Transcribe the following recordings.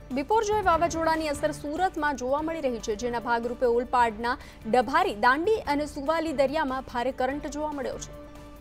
બિપોરજોય વાવાઝોડાની અસર સુરતમાં જોવા મળી રહી છે, જેના ભાગરૂપે ઓલપાડના ડભારી, દાંડી અને સુવાલી દરિયામાં ભારે કરંટ જોવા મળ્યો છે।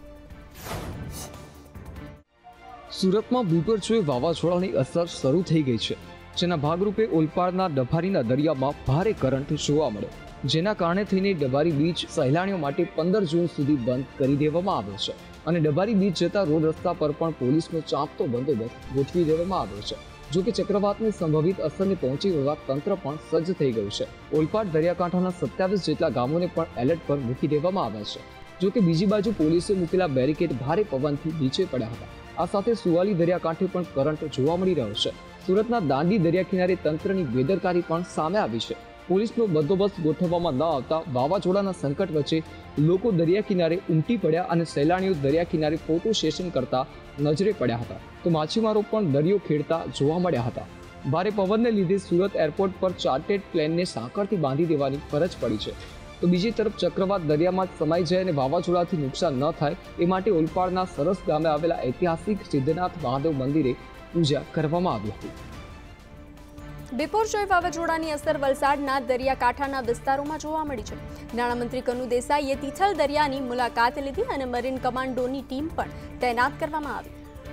સુરતમાં બિપોરજોય વાવાઝોડાની અસર શરૂ થઈ ગઈ છે, જેના ભાગરૂપે ઓલપાડના ડભારીના દરિયામાં ભારે કરંટ જોવા મળ્યો, જેના કારણે થઈને ડભારી બીચ સહેલાણીઓ માટે 15 જૂન સુધી બંધ કરી દેવામાં આવ્યો છે અને ડભારી બીચ જતા રોડ રસ્તા પર પણ પોલીસનો ચાંપતો બંદોબસ્ત ગોઠવી દેવામાં આવ્યો છે। જો કે ચક્રવાતની સંભવિત અસરને પહોંચી વળવા તંત્ર પણ સજ્જ થઈ ગયું છે। ઓલપાડ દરિયાકાંઠાના 27 જેટલા ગામોને પણ એલર્ટ પર મૂકી દેવામાં આવ્યા છે। જો કે બીજી બાજુ પોલીસે મૂકેલા બેરિકેડ ભારે પવનથી નીચે પડ્યા હતા। આ સાથે સુવાલી દરિયાકાંઠે પણ કરંટ જોવા મળી રહ્યો છે। સુરતના દાંડી દરિયા કિનારે તંત્રની બેદરકારી પણ સામે આવી છે। પોલીસનો બંદોબસ્ત ગોઠવવામાં ન આવતા વાવાઝોડાના સંકટ વચ્ચે લોકો દરિયા કિનારે ઉમટી પડ્યા અને સહેલાણીઓ દરિયા કિનારે ફોટો સેશન કરતા નજરે પડ્યા હતા, તો માછીમારો પણ દરિયો ખેડતા જોવા મળ્યા હતા। ભારે પવનને લીધે સુરત એરપોર્ટ પર ચાર્ટેડ પ્લેનને સાંકળથી બાંધી દેવાની ફરજ પડી છે, તો બીજી તરફ ચક્રવાત દરિયામાં જ સમાઈ જાય અને વાવાઝોડાથી નુકસાન ન થાય એ માટે ઓલપાડના સરસ ગામે આવેલા ઐતિહાસિક સિદ્ધનાથ મહાદેવ મંદિરે પૂજા કરવામાં આવી હતી। બિપોરજોય વાવાઝોડાની અસર વલસાડના દરિયાકાંઠાના વિસ્તારોમાં જોવા મળી છે। નાણામંત્રી કનુ દેસાઈએ તિથલ દરિયાની મુલાકાત લીધી અને મરીન કમાન્ડોની ટીમ પણ તૈનાત કરવામાં આવી।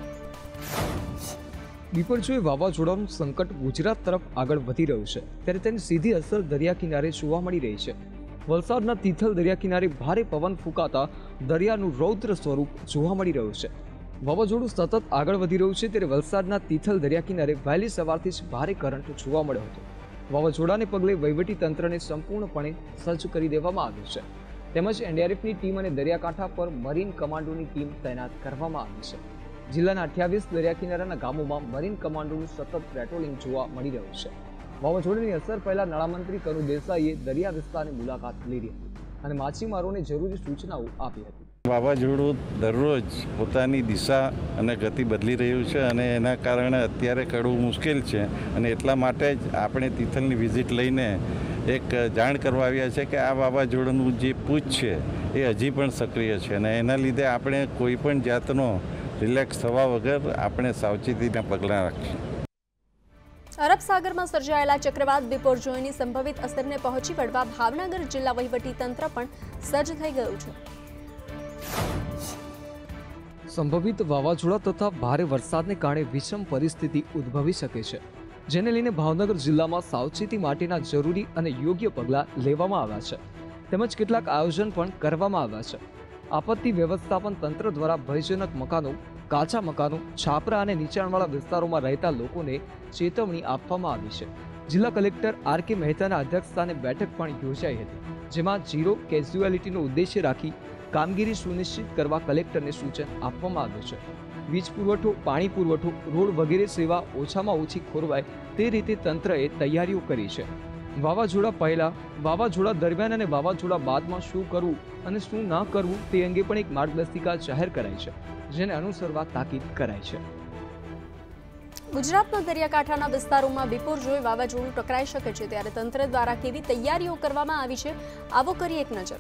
બિપોરજોય વાવાઝોડાનું સંકટ ગુજરાત તરફ આગળ વધી રહ્યું છે, ત્યારે તેની સીધી અસર દરિયા કિનારે જોવા મળી રહી છે। વલસાડના તિથલ દરિયા કિનારે ભારે પવન ફૂંકાતા દરિયાનું રૌદ્ર સ્વરૂપ જોવા મળી રહ્યું છે। વાવાઝોડું સતત આગળ વધી રહ્યું છે, ત્યારે વલસાડના તિથલ દરિયા કિનારે વહેલી સવારથી જ ભારે કરંટ જોવા મળ્યો હતો। વાવાઝોડાને પગલે વહીવટી તંત્રને સંપૂર્ણપણે સજ્જ કરી દેવામાં આવ્યું છે, તેમજ એનડીઆરએફની ટીમ અને દરિયાકાંઠા પર મરીન કમાન્ડોની ટીમ તૈનાત કરવામાં આવી છે। જિલ્લાના 28 દરિયા કિનારાના ગામોમાં મરીન કમાન્ડોનું સતત પેટ્રોલિંગ જોવા મળી રહ્યું છે। વાવાઝોડાની અસર પહેલા નાણામંત્રી કનુ દેસાઈએ દરિયા વિસ્તારની મુલાકાત લીધી હતી અને માછીમારોને જરૂરી સૂચનાઓ આપી હતી। વાવાઝોડું દરરોજ પોતાની દિશા અને ગતિ બદલી રહ્યું છે અને એના કારણે અત્યારે કડવું મુશ્કેલ છે, અને એટલા માટે જ આપણે તિથલની વિઝિટ લઈને એક જાણ કરવા આવ્યા છે કે આ વાવાઝોડાનું જે પૂછ છે એ હજી પણ સક્રિય છે અને એના લીધે આપણે કોઈ પણ જાતનો રિલેક્સ થવા વગર આપણે સાવચેતીના પગલાં રાખીએ। અરબ સાગરમાં સર્જાયેલા ચક્રવાત બિપોરજોયની સંભવિત અસરને પહોંચી વળવા ભાવનગર જિલ્લા વહીવટી તંત્ર પણ સજ્જ થઈ ગયું છે। સંભવિત વાવાઝોડા તથા ભારે વરસાદને કારણે વિષમ પરિસ્થિતિ ઉદ્ભવી શકે છે, જેને લઈને ભાવનગર જિલ્લામાં સાવચેતી માટેના જરૂરી અને યોગ્ય પગલાં લેવામાં આવ્યા છે, તેમજ કેટલાક આયોજન પણ કરવામાં આવ્યા છે। આપત્તિ વ્યવસ્થાપન તંત્ર દ્વારા ભયજનક મકાનો, કાચા મકાનો, છાપરા અને નીચાણવાળા વિસ્તારોમાં રહેતા લોકોને ચેતવણી આપવામાં આવી છે। જિલ્લા કલેક્ટર RK મહેતાના અધ્યક્ષસ્થાને બેઠક પણ યોજાઈ હતી, જેમાં ઝીરો કેઝ્યુઆલિટીનો ઉદ્દેશ્ય રાખી કામગીરી સુનિશ્ચિત કરવા કલેક્ટરને સૂચન આપવામાં આવ્યું છે। વીજ પુરવઠો, પાણી પુરવઠો, રોડ વગેરે સેવા ઓછામાં ઓછી ખોરવાય તે રીતે તંત્રએ તૈયારીઓ કરી છે। વાવાઝોડા પહેલા, વાવાઝોડા દરમિયાન અને વાવાઝોડા બાદમાં શું કરવું અને શું ન કરવું તે અંગે પણ એક માર્ગદર્શિકા જાહેર કરાઈ છે, જેને અનુસરવા તાકીદ કરાઈ છે। ગુજરાતના દરિયાકાંઠાના વિસ્તારોમાં બિપોરજોય વાવાઝોડું ટકરાઈ શકે છે, ત્યારે તંત્ર દ્વારા કેવી તૈયારીઓ કરવામાં આવી છે, આવો કરીએ એક નજર।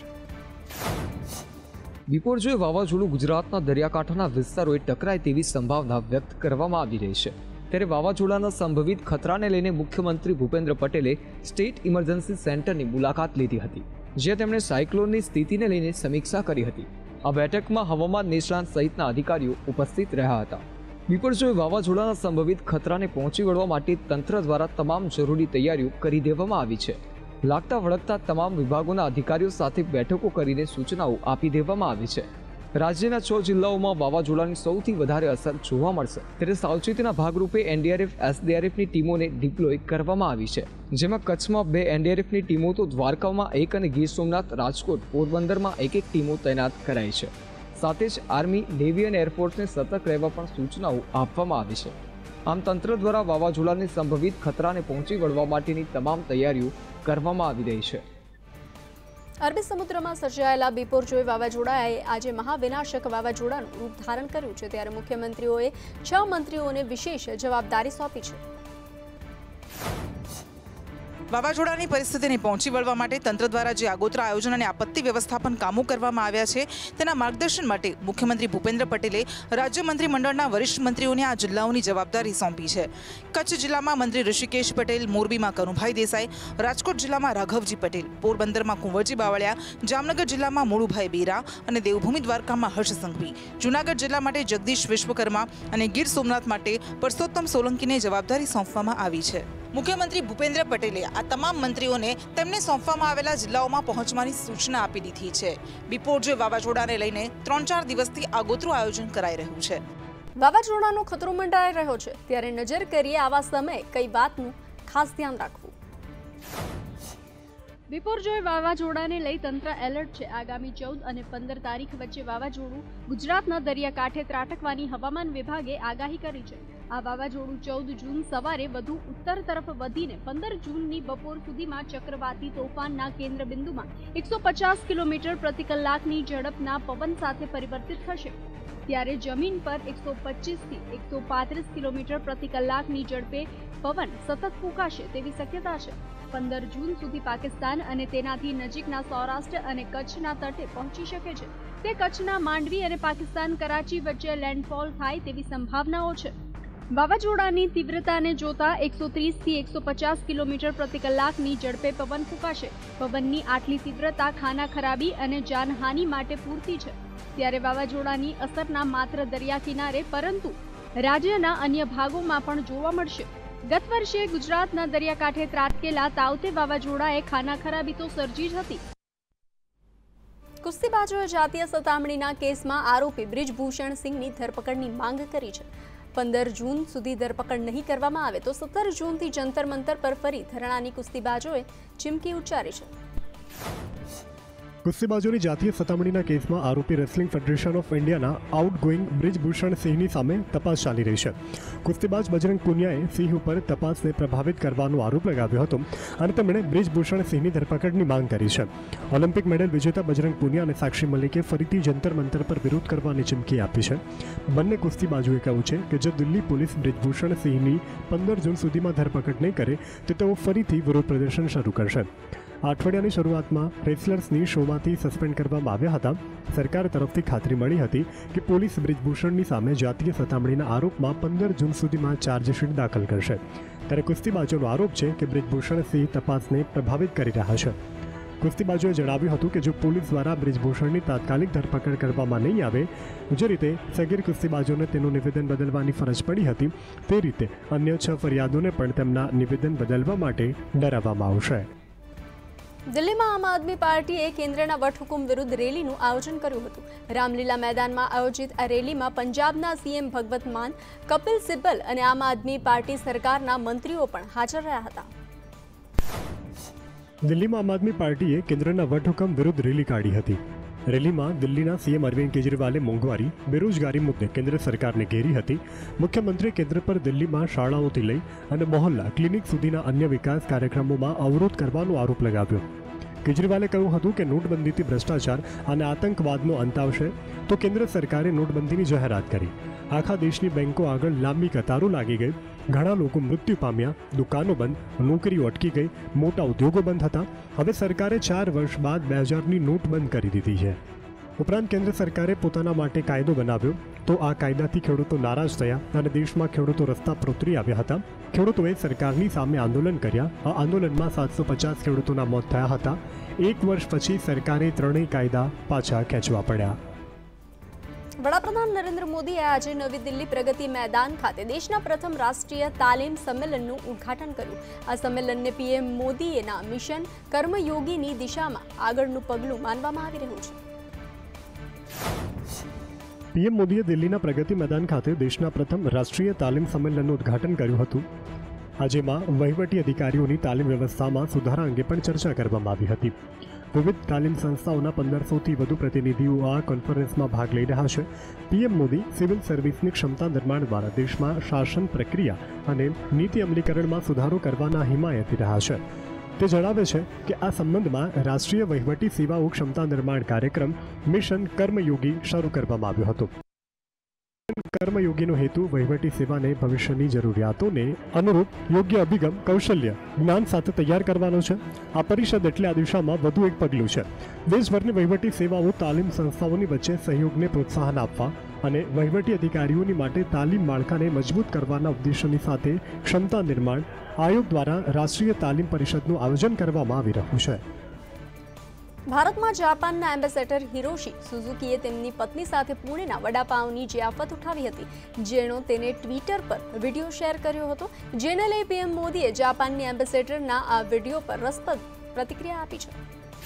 બિપોરજોય વાવાઝોડું ગુજરાતના દરિયાકાંઠાના વિસ્તારોએ ટકરાય તેવી સંભાવના વ્યક્ત કરવામાં આવી રહી છે, ત્યારે વાવાઝોડાના સંભવિત ખતરાને લઈને મુખ્યમંત્રી ભૂપેન્દ્ર પટેલે સ્ટેટ ઇમરજન્સી સેન્ટરની મુલાકાત લીધી હતી, જ્યાં તેમણે સાયક્લોનની સ્થિતિને લઈને સમીક્ષા કરી હતી। આ બેઠકમાં હવામાન નિષ્ણાંત સહિતના અધિકારીઓ ઉપસ્થિત રહ્યા હતા। બિપોરજોય વાવાઝોડાના સંભવિત ખતરાને પહોંચી વળવા માટે તંત્ર દ્વારા તમામ જરૂરી તૈયારીઓ કરી દેવામાં આવી છે। લાગતા વળગતા તમામ વિભાગોના અધિકારીઓ સાથે બેઠકો કરીને સૂચનાઓ આપી દેવામાં આવી છે। રાજ્યના 6 જિલ્લાઓમાં વાવાઝોડાની સૌથી વધારે અસર જોવા મળશે, ત્યારે સાવચેતીના ભાગરૂપે એનડીઆરએફ, એસડીઆરએફની ટીમોને ડિપ્લોય કરવામાં આવી છે, જેમાં કચ્છમાં 2 એનડીઆરએફની ટીમો, તો દ્વારકામાં 1 અને ગીર સોમનાથ, રાજકોટ, પોરબંદરમાં 1 ટીમો તૈનાત કરાઈ છે। સાથે જ આર્મી, નેવી અને એરફોર્સને સતર્ક રહેવા પણ સૂચનાઓ આપવામાં આવી છે। આમ તંત્ર દ્વારા વાવાઝોડાની સંભવિત ખતરાને પહોંચી વળવા માટેની તમામ તૈયારીઓ કરવામાં આવી રહી છે। અરબી સમુદ્રમાં સર્જાયેલા બિપોરજોય વાવાઝોડાએ આજે મહાવિનાશક વાવાઝોડાનું રૂપ ધારણ કર્યું છે, ત્યારે મુખ્યમંત્રીઓએ 6 મંત્રીઓને વિશેષ જવાબદારી સોંપી છે। વાવાઝોડાની પરિસ્થિતિને પહોંચી વળવા માટે તંત્ર દ્વારા જે આગોતરા આયોજન અને આપત્તિ વ્યવસ્થાપન કામો કરવામાં આવ્યા છે તેના માર્ગદર્શન માટે મુખ્યમંત્રી ભૂપેન્દ્ર પટેલે રાજ્ય મંત્રીમંડળના વરિષ્ઠ મંત્રીઓને આ જિલ્લાઓની જવાબદારી સોંપી છે. કચ્છ જિલ્લામાં મંત્રી ઋષિકેશ પટેલ, મોરબીમાં કનુભાઈ દેસાઈ, રાજકોટ જિલ્લામાં રાઘવજી પટેલ, પોરબંદરમાં કુંવરજી બાવળિયા, જામનગર જિલ્લામાં મુળુભાઈ બેરા અને દેવભૂમિ દ્વારકામાં હર્ષ સંઘવી, જૂનાગઢ જિલ્લા માટે જગદીશ વિશ્વકર્મા અને ગીર સોમનાથ માટે પરસોત્તમ સોલંકીને જવાબદારી સોંપવામાં આવી છે. મુખ્યમંત્રી ભૂપેન્દ્ર પટેલે આ તમામ મંત્રીઓને તેમને સોંપવામાં આવેલા જિલ્લાઓમાં પહોંચવાની સૂચના આપી દીધી છે. બિપોરજોય વાવાઝોડાને લઈને 3-4 દિવસથી આગોતરું આયોજન કરાઈ રહ્યું છે. વાવાઝોડાનો ખતરો મંડાઈ રહ્યો છે ત્યારે નજર કરીએ આવા સમયે કઈ વાતનું ખાસ ધ્યાન રાખવું. બિપોરજોય વાવાઝોડાને લઈ તંત્ર એલર્ટ છે. આગામી 14 અને 15 તારીખ વચ્ચે વાવાઝોડું ગુજરાતના દરિયાકાંઠે ત્રાટકવાની હવામાન વિભાગે આગાહી કરી છે. આ વાવાઝોડું 14 જૂન સવારે વધુ ઉત્તર તરફ વધીને 15 જૂનની બપોર સુધીમાં ચક્રવાતી તોફાનના કેન્દ્ર બિંદુમાં 150 કિલોમીટર પ્રતિ કલાકની ઝડપના પવન સાથે પરિવર્તિત થશે. ત્યારે જમીન પર 125 થી 135 કિલોમીટર પ્રતિ કલાકની ઝડપે પવન સતત ફૂંકાશે તેવી શક્યતા છે. 15 જૂન સુધી પાકિસ્તાન અને તેનાથી નજીકના સૌરાષ્ટ્ર અને કચ્છના તટે પહોંચી શકે છે. તે કચ્છના માંડવી અને પાકિસ્તાન કરાચી વચ્ચે લેન્ડફોલ થાય તેવી સંભાવનાઓ છે. વાવાઝોડાની તીવ્રતાને જોતા 130 થી 150 કિલોમીટર પ્રતિ કલાકની ઝડપે પવન ફૂંકાશે. પવનની આટલી તીવ્રતા ખાના ખરાબી અને જાનહાનિ માટે પૂરતી છે. ત્યારે વાવાઝોડાની અસરના માત્ર દરિયા કિનારે પરંતુ રાજ્યના અન્ય ભાગોમાં પણ જોવા મળશે. ગત વર્ષે ગુજરાતના દરિયાકાંઠે ત્રાટકેલા તાઉતે વાવાઝોડાએ ખાના ખરાબી તો સર્જી જ હતી. કુસ્તીબાજોએ જાતીય સતામણીના કેસમાં આરોપી બ્રિજભૂષણ સિંહની ધરપકડની માંગ કરી છે. 15 જૂન સુધી ધરપકડ નહીં કરવામાં આવે તો 17 જૂનથી જંતર મંતર પર ફરી ધરણાની કુસ્તીબાજોએ ચીમકી ઉચ્ચારી છે. કુસ્તીબાજોની જાતીય સતામણીના કેસમાં આરોપી રેસલિંગ ફેડરેશન ઓફ ઇન્ડિયાના આઉટગોઈંગ બ્રિજભૂષણ સિંહની સામે તપાસ ચાલી રહી છે. કુસ્તીબાજ બજરંગ પુનિયાએ સિંહ ઉપર તપાસને પ્રભાવિત કરવાનો આરોપ લગાવ્યો હતો અને તેમણે બ્રિજભૂષણ સિંહની ધરપકડની માંગ કરી છે. ઓલિમ્પિક મેડલ વિજેતા બજરંગ પુનિયા અને સાક્ષી મલિકે ફરીથી જંતર મંતર પર વિરોધ કરવાની ચીમકી આપી છે. બંને કુસ્તીબાજોએ કહ્યું છે કે જો દિલ્હી પોલીસ બ્રિજભૂષણ સિંહની 15 જૂન સુધીમાં ધરપકડ નહીં કરે તો તેઓ ફરીથી વિરોધ પ્રદર્શન શરૂ કરશે. અઠવાડિયાની શરૂઆતમાં રેસલર્સની શોમાંથી સસ્પેન્ડ કરવામાં આવ્યા હતા. સરકાર તરફથી ખાતરી મળી હતી કે પોલીસ બ્રિજભૂષણની સામે જાતીય સતામણીના આરોપમાં 15 જૂન સુધીમાં ચાર્જશીટ દાખલ કરશે. ત્યારે કુસ્તીબાજોનો આરોપ છે કે બ્રિજભૂષણ સિંહ તપાસને પ્રભાવિત કરી રહ્યા છે. કુસ્તીબાજોએ જણાવ્યું હતું કે જો પોલીસ દ્વારા બ્રિજભૂષણની તાત્કાલિક ધરપકડ કરવામાં નહીં આવે, જે રીતે સગીર કુસ્તીબાજોને તેનું નિવેદન બદલવાની ફરજ પડી હતી તે રીતે અન્ય 6 ફરિયાદોને પણ તેમના નિવેદન બદલવા માટે ડરાવવામાં આવશે. દિલ્હીમાં આમ આદમી પાર્ટીએ કેન્દ્રના વટહુકમ વિરુદ્ધ રેલીનું આયોજન કર્યું હતું. રામલીલા મેદાનમાં આયોજિત આ રેલીમાં પંજાબના સીએમ ભગવત માન, કપિલ સિબ્બલ અને આમ આદમી પાર્ટી સરકારના મંત્રીઓ પણ હાજર રહ્યા હતા. દિલ્હીમાં આમ આદમી પાર્ટીએ કેન્દ્રના વટહુકમ વિરુદ્ધ રેલી કાઢી હતી. રેલીમાં દિલ્હીના સીએમ અરવિંદ કેજરીવાલે મોંઘવારી, બેરોજગારી મુદ્દે કેન્દ્ર સરકારને ઘેરી હતી. મુખ્યમંત્રીએ કેન્દ્ર પર દિલ્હીમાં શાળાઓથી લઈ અને મોહલ્લા ક્લિનિક સુધીના અન્ય વિકાસ કાર્યક્રમોમાં અવરોધ કરવાનો આરોપ લગાવ્યો. કેજરીવાલે કહ્યું હતું કે નોટબંધીથી ભ્રષ્ટાચાર અને આતંકવાદનો અંત આવશે તો કેન્દ્ર સરકારે નોટબંધીની જાહેરાત કરી. આખા દેશની બેંકો આગળ લાંબી કતારો લાગી ગઈ. ઘણા લોકો મૃત્યુ પામ્યા, દુકાનો બંધ, નોકરીઓ અટકી ગઈ, મોટા ઉદ્યોગો બંધ હતા. હવે સરકારે 4 વર્ષ બાદ 2000ની નોટ બંધ કરી દીધી છે. ઉપરાંત કેન્દ્ર સરકારે પોતાના માટે કાયદો બનાવ્યો તો આ કાયદાથી ખેડૂતો નારાજ થયા અને દેશમાં ખેડૂતો રસ્તા પર ઉતરી આવ્યા હતા. ખેડૂતોએ સરકારની સામે આંદોલન કર્યા. આ આંદોલનમાં 750 ખેડૂતોના મોત થયા હતા. 1 વર્ષ પછી સરકારે 3 કાયદા પાછા ખેંચવા પડ્યા. વડાપ્રધાન નરેન્દ્ર મોદીએ આજે નવી દિલ્હી પ્રગતિ મેદાન ખાતે દેશના પ્રથમ રાષ્ટ્રીય તાલીમ સંમેલનનું ઉદ્ઘાટન કર્યું. આ સંમેલનને પીએમ મોદીના મિશન કર્મયોગીની દિશામાં આગળનું પગલું માનવામાં આવી રહ્યું છે. પીએમ મોદીએ દિલ્હીના પ્રગતિ મેદાન ખાતે દેશના પ્રથમ રાષ્ટ્રીય તાલીમ સંમેલનનું ઉદ્ઘાટન કર્યું હતું. આજેમાં વહીવટી અધિકારીઓની તાલીમ વ્યવસ્થામાં સુધારા અંગે પણ ચર્ચા કરવામાં આવી હતી. વિવિધ તાલીમ સંસ્થાઓના 1500થી વધુ પ્રતિનિધિઓ આ કોન્ફરન્સમાં ભાગ લઈ રહ્યા છે. પીએમ મોદી સિવિલ સર્વિસની ક્ષમતા નિર્માણ દ્વારા દેશમાં શાસન પ્રક્રિયા અને નીતિ અમલીકરણમાં સુધારો કરવાના હિમાયતી રહ્યા છે. તે જણાવે છે કે આ સંબંધમાં રાષ્ટ્રીય વહીવટી સેવાઓ ક્ષમતા નિર્માણ કાર્યક્રમ મિશન કર્મયોગી શરૂ કરવામાં આવ્યો હતો. કર્મયોગીનો હેતુ વહીવટી સેવાને ભવિષ્યની જરૂરિયાતોને અનુરૂપ યોગ્ય અભિગમ, કૌશલ્ય, જ્ઞાન સાથે તૈયાર કરવાનો છે. આ પરિષદ એટલે આ દિશામાં વધુ એક પગલું છે. દેશભરની વહીવટી સેવાઓ તાલીમ સંસ્થાઓની વચ્ચે સહયોગને પ્રોત્સાહન આપવા અને વહીવટી અધિકારીઓની માટે તાલીમ માળખાને મજબૂત કરવાના ઉદ્દેશોની સાથે ક્ષમતા નિર્માણ આયોગ દ્વારા રાષ્ટ્રીય તાલીમ પરિષદનું આયોજન કરવામાં આવી રહ્યું છે. ભારતમાં જાપાનના એમ્બેસેડર હિરોશી સુઝુકીએ તેમની પત્ની સાથે પુણેના વડાપાવની જિયાફત ઉઠાવી હતી, જેનો તેને ટ્વિટર પર વિડીયો શેર કર્યો હતો, જેને લઈ પીએમ મોદીએ જાપાનની એમ્બેસેડરના આ વિડીયો પર રસપ્રદ પ્રતિક્રિયા આપી છે.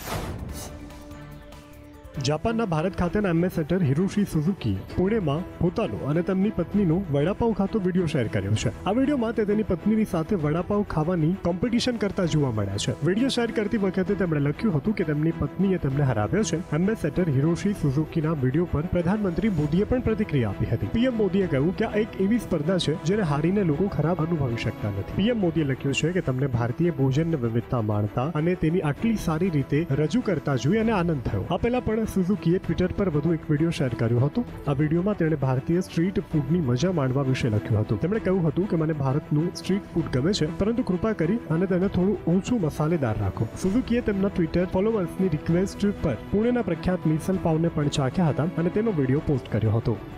જાપાનના ભારત ખાતેના એમ્બેસેડર હિરોશી સુઝુકીએ પુણેમાં પોતાનો અને તેમની પત્નીનો વડાપાવ ખાતો વિડીયો શેર કર્યો છે. આ વિડીયોમાં તે તેની પત્નીની સાથે વડાપાવ ખાવાની કોમ્પિટિશન કરતા જોવા મળ્યા છે. વિડીયો શેર કરતી વખતે તેમણે લખ્યું હતું કે તેમની પત્નીએ તેમને હરાવ્યો છે. એમ્બેસેડર હિરોશી સુઝુકીના વિડીયો પર પ્રધાનમંત્રી મોદીએ પણ પ્રતિક્રિયા આપી હતી. પીએમ મોદીએ કહ્યું કે આ એક એવી સ્પર્ધા છે જેને હારીને લોકો ખરાબ અનુભવી શકતા નથી. પીએમ મોદીએ લખ્યું છે કે તમને ભારતીય ભોજનની વિવિધતા માણતા અને તેની આટલી સારી રીતે રજૂ કરતા જોઈ અને આનંદ થયો. આ પહેલા પણ સુઝુકીએ ટ્વિટર પર વધુ એક વિડીયો શેર કર્યો હતો. આ વિડીયોમાં તેણે ભારતીય સ્ટ્રીટ ફૂડની મજા માણવા વિશે લખ્યું હતું. તેમણે કહ્યું હતું કે મને ભારતનું સ્ટ્રીટ ફૂડ ગમે છે, પરંતુ કૃપા કરી અને તેને થોડું ઓછું મસાલેદાર રાખો. સુઝુકીએ તેમના ટ્વિટર ફોલોવર્સની રિક્વેસ્ટ પર પુણેના પ્રખ્યાત મિસલ પાવને પણ ચાખ્યા હતા અને તેનો વિડીયો પોસ્ટ કર્યો હતો.